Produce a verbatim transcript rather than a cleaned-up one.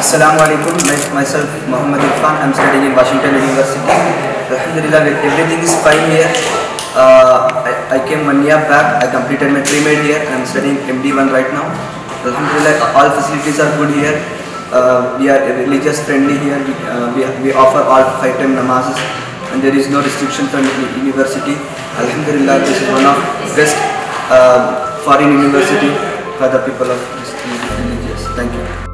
Assalamu alaikum. Myself, Muhammad IRFAN. I'm studying in Washington University. Alhamdulillah, everything is fine here. Uh, I, I came one year back. I completed my pre-med here. I'm studying M D one right now. Alhamdulillah, all facilities are good here. Uh, we are religious friendly here. We, uh, we, we offer all five time namazes, and there is no restriction from the university. Alhamdulillah, this is one of best uh, foreign university for the people of this religious. Thank you.